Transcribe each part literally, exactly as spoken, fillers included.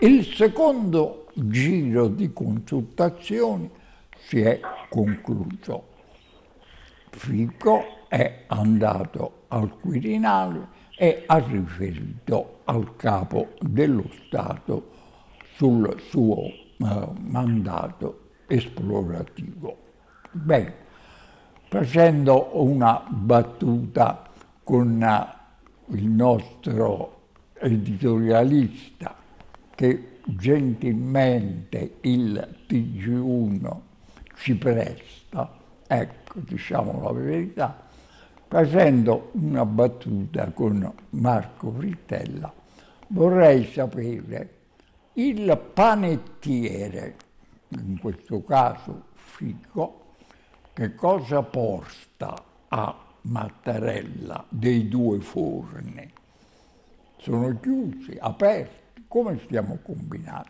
Il secondo giro di consultazioni si è concluso. Fico è andato al Quirinale e ha riferito al capo dello Stato sul suo eh, mandato esplorativo. Bene, facendo una battuta con eh, il nostro editorialista, che gentilmente il T G uno ci presta, ecco, diciamo la verità, facendo una battuta con Marco Frittella, vorrei sapere il panettiere, in questo caso Fico, che cosa porta a Mattarella dei due forni? Sono chiusi, aperti? Come stiamo combinati?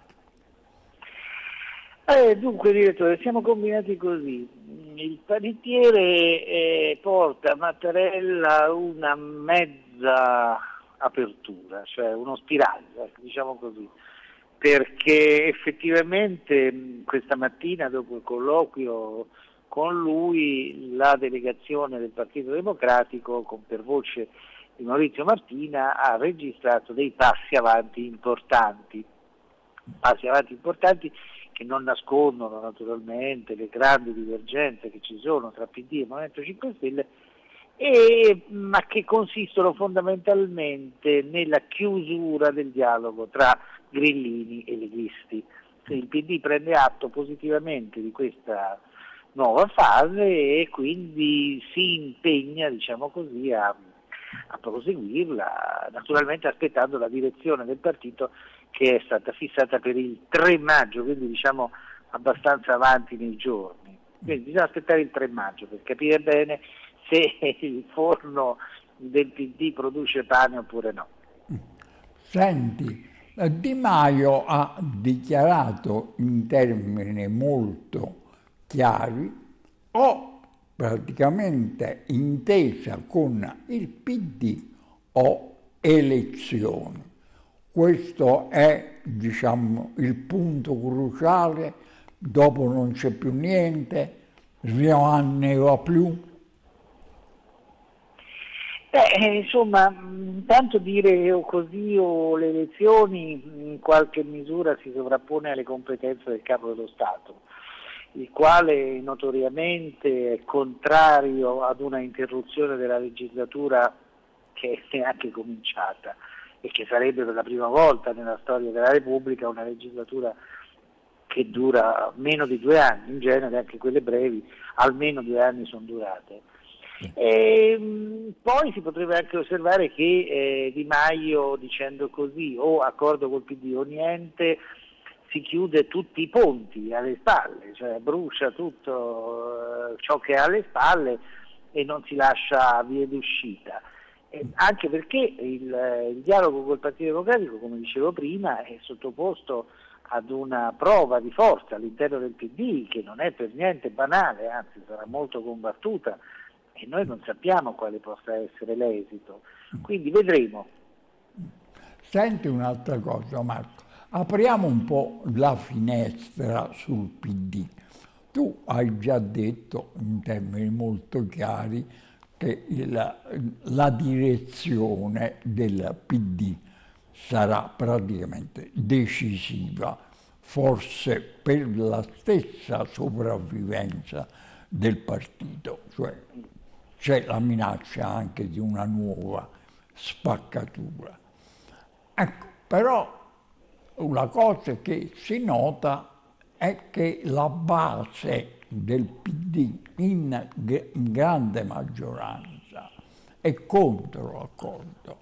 Eh, dunque, direttore, siamo combinati così. Il panettiere eh, porta a Mattarella una mezza apertura, cioè uno spiraglio, diciamo così, perché effettivamente questa mattina, dopo il colloquio con lui, la delegazione del Partito Democratico, con per voce di Maurizio Martina, ha registrato dei passi avanti importanti, passi avanti importanti che non nascondono naturalmente le grandi divergenze che ci sono tra P D e Movimento cinque Stelle, e, ma che consistono fondamentalmente nella chiusura del dialogo tra grillini e leghisti. Il P D prende atto positivamente di questa nuova fase e quindi si impegna, diciamo così, a a proseguirla, naturalmente aspettando la direzione del partito che è stata fissata per il tre maggio, quindi diciamo abbastanza avanti nei giorni. Quindi bisogna aspettare il tre maggio per capire bene se il forno del P D produce pane oppure no. Senti, Di Maio ha dichiarato in termini molto chiari: ho praticamente intesa con il P D o elezioni. Questo è, diciamo, il punto cruciale, dopo non c'è più niente, non ne va più. Beh, insomma, tanto dire o così o le elezioni in qualche misura si sovrappone alle competenze del Capo dello Stato, il quale notoriamente è contrario ad una interruzione della legislatura che è neanche cominciata e che sarebbe per la prima volta nella storia della Repubblica una legislatura che dura meno di due anni, in genere anche quelle brevi almeno due anni sono durate. E, poi si potrebbe anche osservare che eh, Di Maio, dicendo così, o accordo col P D o niente, si chiude tutti i ponti alle spalle, cioè brucia tutto eh, ciò che ha alle spalle e non si lascia vie d'uscita. Eh, anche perché il, il dialogo col Partito Democratico, come dicevo prima, è sottoposto ad una prova di forza all'interno del P D che non è per niente banale, anzi sarà molto combattuta, e noi non sappiamo quale possa essere l'esito, quindi vedremo. Senti un'altra cosa, Marco, apriamo un po' la finestra sul P D. Tu hai già detto in termini molto chiari che il, la direzione del P D sarà praticamente decisiva, forse per la stessa sopravvivenza del partito, cioè c'è la minaccia anche di una nuova spaccatura. Ecco, però una cosa che si nota è che la base del P D in grande maggioranza è contro l'accordo,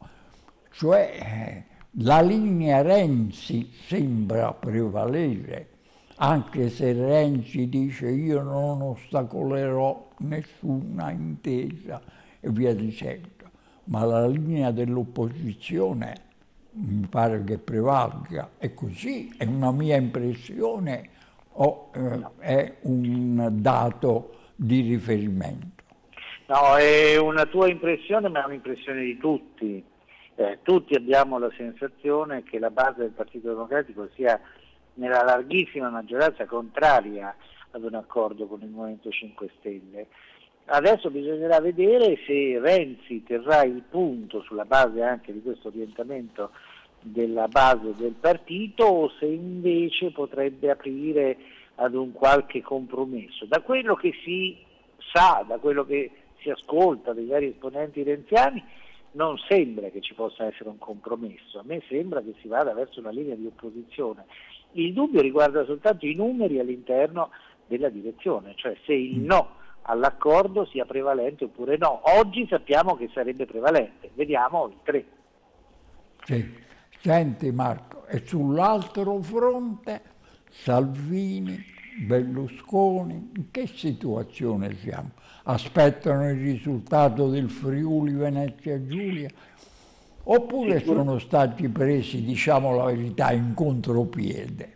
cioè la linea Renzi sembra prevalere, anche se Renzi dice io non ostacolerò nessuna intesa e via dicendo, ma la linea dell'opposizione mi pare che prevalga. È così, è una mia impressione o eh, è un dato di riferimento? No, è una tua impressione, ma è un'impressione di tutti. Eh, tutti abbiamo la sensazione che la base del Partito Democratico sia nella larghissima maggioranza contraria ad un accordo con il Movimento cinque Stelle. Adesso bisognerà vedere se Renzi terrà il punto sulla base anche di questo orientamento della base del partito o se invece potrebbe aprire ad un qualche compromesso. Da quello che si sa, da quello che si ascolta dai vari esponenti renziani, non sembra che ci possa essere un compromesso, a me sembra che si vada verso una linea di opposizione. Il dubbio riguarda soltanto i numeri all'interno della direzione, cioè se il no all'accordo sia prevalente oppure no. Oggi sappiamo che sarebbe prevalente, vediamo il tre. Sì. Senti Marco, e sull'altro fronte Salvini, Berlusconi, in che situazione siamo? Aspettano il risultato del Friuli Venezia Giulia? Oppure Sì, sono stati presi, diciamo la verità, in contropiede?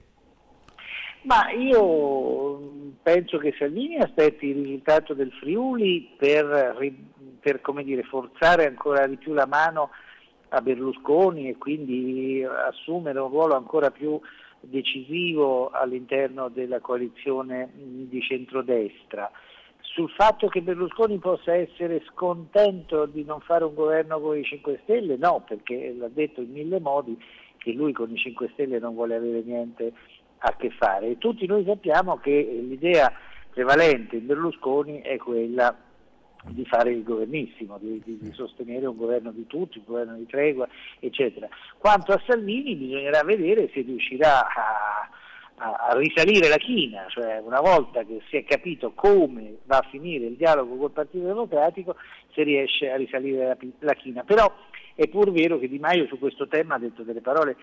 Ma io penso che Salvini aspetti il risultato del Friuli per, per come dire, forzare ancora di più la mano a Berlusconi e quindi assumere un ruolo ancora più decisivo all'interno della coalizione di centrodestra. Sul fatto che Berlusconi possa essere scontento di non fare un governo con i cinque Stelle, no, perché l'ha detto in mille modi che lui con i cinque Stelle non vuole avere niente a che fare. E tutti noi sappiamo che l'idea prevalente in Berlusconi è quella di fare il governissimo, di, di, di sostenere un governo di tutti, un governo di tregua, eccetera. Quanto a Salvini bisognerà vedere se riuscirà a, a, a risalire la china, cioè una volta che si è capito come va a finire il dialogo col Partito Democratico, se riesce a risalire la, la china. Però è pur vero che Di Maio su questo tema ha detto delle parole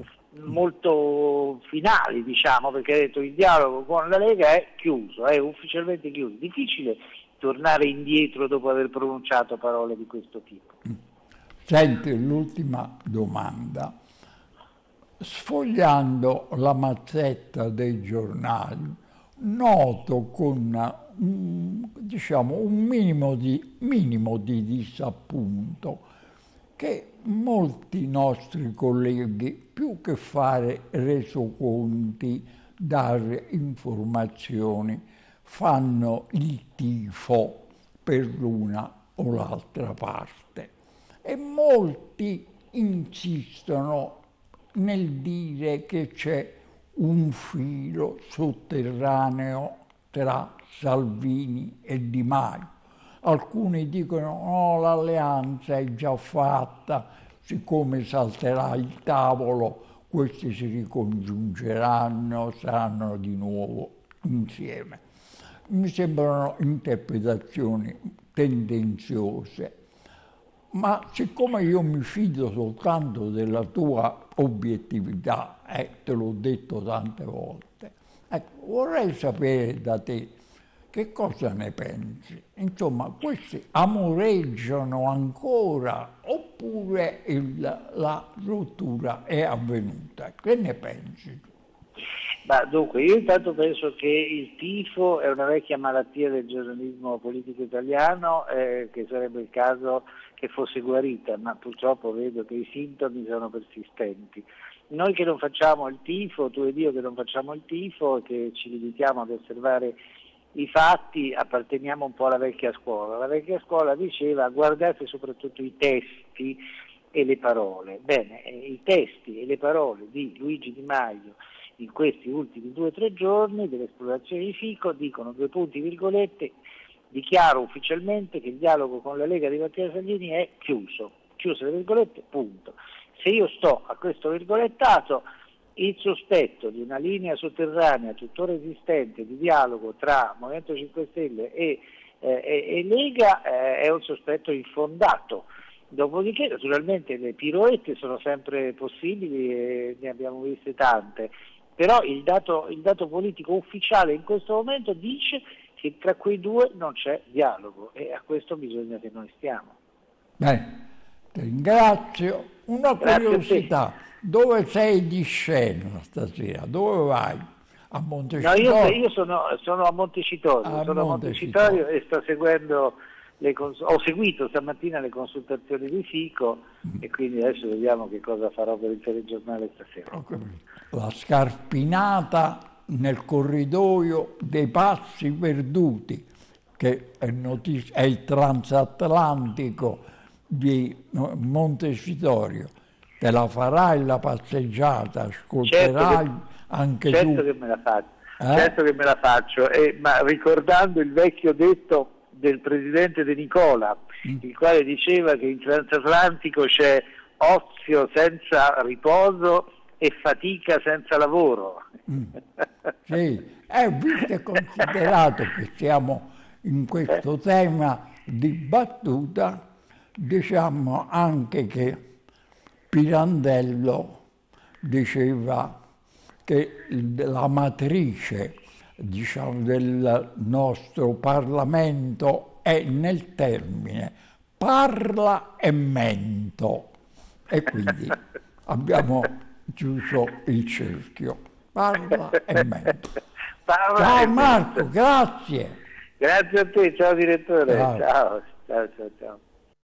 molto finali, diciamo, perché ha detto il dialogo con la Lega è chiuso, è ufficialmente chiuso. Difficile tornare indietro dopo aver pronunciato parole di questo tipo. Senti, l'ultima domanda. Sfogliando la mazzetta dei giornali, noto con un, diciamo, un minimo di, minimo di disappunto che molti nostri colleghi, più che fare resoconti, dare informazioni, fanno il tifo per l'una o l'altra parte. E molti insistono nel dire che c'è un filo sotterraneo tra Salvini e Di Maio. Alcuni dicono no, l'alleanza è già fatta, siccome salterà il tavolo, questi si ricongiungeranno, saranno di nuovo insieme. Mi sembrano interpretazioni tendenziose, ma siccome io mi fido soltanto della tua obiettività, e eh, te l'ho detto tante volte, ecco, vorrei sapere da te che cosa ne pensi? Insomma, questi amoreggiano ancora oppure il, la rottura è avvenuta? Che ne pensi tu? Ma dunque, io intanto penso che il tifo è una vecchia malattia del giornalismo politico italiano, eh, che sarebbe il caso che fosse guarita, ma purtroppo vedo che i sintomi sono persistenti. Noi che non facciamo il tifo, tu ed io che non facciamo il tifo, che ci limitiamo ad osservare i fatti, apparteniamo un po' alla vecchia scuola. La vecchia scuola diceva guardate soprattutto i testi e le parole. Bene, i testi e le parole di Luigi Di Maio in questi ultimi due o tre giorni dell'esplorazione di Fico dicono due punti virgolette, dichiaro ufficialmente che il dialogo con la Lega di Matteo Salvini è chiuso, chiuse le virgolette, punto. Se io sto a questo virgolettato, il sospetto di una linea sotterranea tuttora esistente di dialogo tra Movimento cinque Stelle e, eh, e, e Lega eh, è un sospetto infondato. Dopodiché naturalmente le piroette sono sempre possibili e ne abbiamo viste tante, però il dato, il dato politico ufficiale in questo momento dice che tra quei due non c'è dialogo e a questo bisogna che noi stiamo. Bene, ti ringrazio. Una Grazie curiosità, dove sei di scena stasera? Dove vai? A Montecitorio? No, io, io sono, sono a Montecitorio, A sono a Montecitorio. Montecitorio e sto seguendo le cons- ho seguito stamattina le consultazioni di Fico e quindi adesso vediamo che cosa farò per il telegiornale stasera. La scarpinata nel corridoio dei passi perduti, che è, notizia, è il transatlantico di Montecitorio. Te la farai la passeggiata, ascolterai certo che, anche certo tu. Che me la faccio, Eh? Certo che me la faccio, eh, ma ricordando il vecchio detto del presidente De Nicola, mm. il quale diceva che in transatlantico c'è ozio senza riposo e fatica senza lavoro. Mm. Sì, è visto e considerato che siamo in questo tema di battuta, diciamo anche che Pirandello diceva che la matrice, diciamo, del nostro Parlamento è nel termine parla e mento, e quindi abbiamo chiuso il cerchio. Parla e mento. Parla ciao e Marco, mento. grazie. Grazie a te, ciao direttore. Ciao, Ciao, ciao, ciao. ciao.